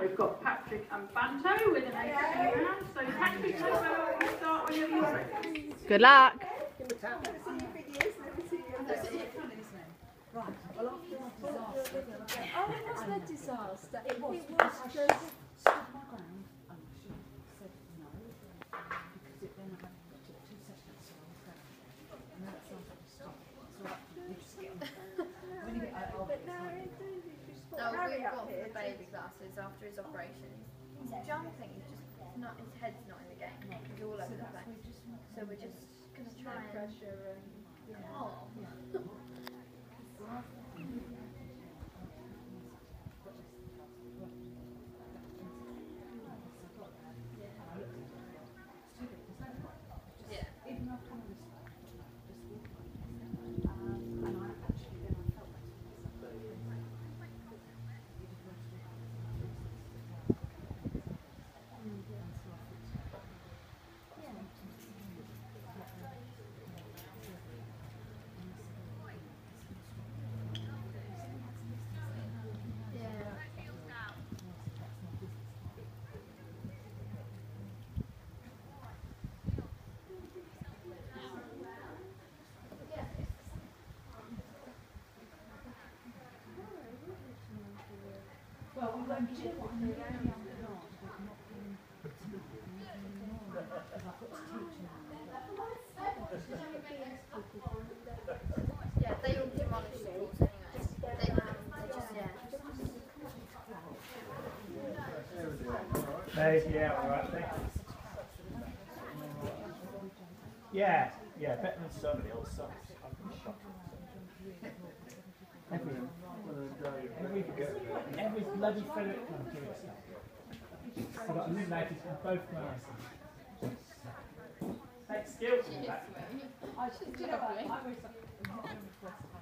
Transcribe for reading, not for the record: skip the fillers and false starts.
we've got Patrick and Banto with an 8 round. So Patrick, we'll start whenever you're ready. Good luck. Right, well after disaster. Oh, it wasn't a disaster. It was just stood my ground and she said no, because then I took 2 seconds so I was going. And that sounds like a stop. It's all right, you just get on the phone. When you get out, But now we've got for the baby glasses after his operation. He's jumping, he's just not, his head's not in the game. He's all over the place. So we're just gonna try and pressure and well, we won't do what I'm doing. yeah, they all demolish schools anyway. They just, Yeah, alright, thanks. Yeah, better than so many old songs. I've been shocked. Every bloody fellow can do it. I've got eliminated from both classes. Take skills from that. I should do that. I was